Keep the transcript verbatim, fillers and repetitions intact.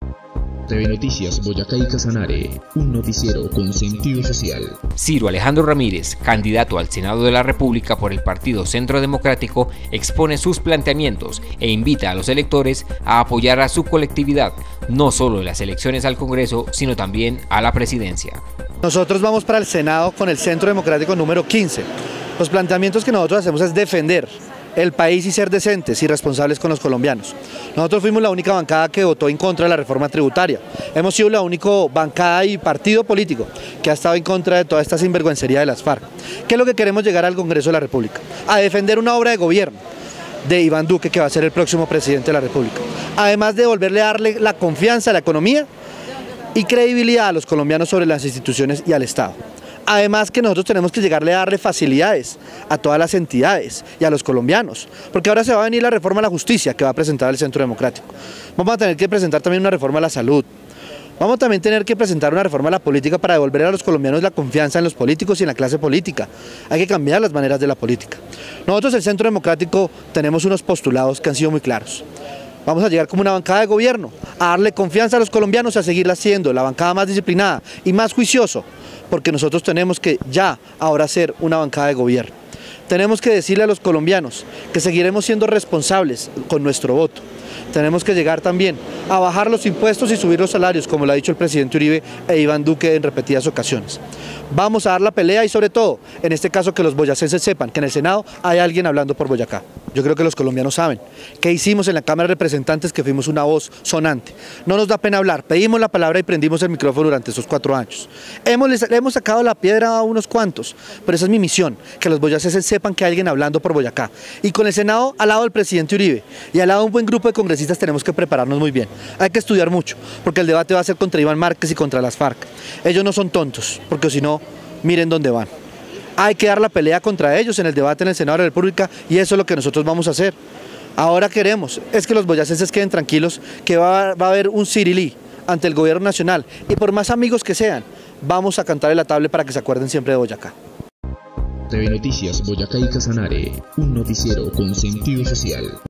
T V Noticias Boyacá y Casanare, un noticiero con sentido social. Ciro Alejandro Ramírez, candidato al Senado de la República por el Partido Centro Democrático, expone sus planteamientos e invita a los electores a apoyar a su colectividad, no solo en las elecciones al Congreso, sino también a la presidencia. Nosotros vamos para el Senado con el Centro Democrático número quince. Los planteamientos que nosotros hacemos es defender el país y ser decentes y responsables con los colombianos. Nosotros fuimos la única bancada que votó en contra de la reforma tributaria. Hemos sido la única bancada y partido político que ha estado en contra de toda esta sinvergüencería de las FARC. ¿Qué es lo que queremos llegar al Congreso de la República? A defender una obra de gobierno de Iván Duque, que va a ser el próximo presidente de la República. Además de volverle a darle la confianza a la economía y credibilidad a los colombianos sobre las instituciones y al Estado. Además que nosotros tenemos que llegarle a darle facilidades a todas las entidades y a los colombianos, porque ahora se va a venir la reforma a la justicia que va a presentar el Centro Democrático. Vamos a tener que presentar también una reforma a la salud. Vamos también a tener que presentar una reforma a la política para devolver a los colombianos la confianza en los políticos y en la clase política. Hay que cambiar las maneras de la política. Nosotros, el Centro Democrático, tenemos unos postulados que han sido muy claros. Vamos a llegar como una bancada de gobierno, a darle confianza a los colombianos, a seguirla siendo la bancada más disciplinada y más juicioso, porque nosotros tenemos que ya ahora ser una bancada de gobierno. Tenemos que decirle a los colombianos que seguiremos siendo responsables con nuestro voto. Tenemos que llegar también a bajar los impuestos y subir los salarios, como lo ha dicho el presidente Uribe e Iván Duque en repetidas ocasiones. Vamos a dar la pelea y sobre todo, en este caso, que los boyacenses sepan que en el Senado hay alguien hablando por Boyacá. Yo creo que los colombianos saben qué hicimos en la Cámara de Representantes, que fuimos una voz sonante. No nos da pena hablar, pedimos la palabra y prendimos el micrófono durante esos cuatro años. Hemos, les, hemos sacado la piedra a unos cuantos, pero esa es mi misión, que los boyacenses sepan que hay alguien hablando por Boyacá. Y con el Senado al lado del presidente Uribe y al lado de un buen grupo de congresistas tenemos que prepararnos muy bien. Hay que estudiar mucho, porque el debate va a ser contra Iván Márquez y contra las FARC. Ellos no son tontos, porque si no, miren dónde van. Hay que dar la pelea contra ellos en el debate en el Senado de la República y eso es lo que nosotros vamos a hacer. Ahora queremos es que los boyacenses queden tranquilos, que va, va a haber un cirilí ante el gobierno nacional y por más amigos que sean, vamos a cantarle la tabla para que se acuerden siempre de Boyacá. T V Noticias Boyacá y Casanare, un noticiero con sentido social.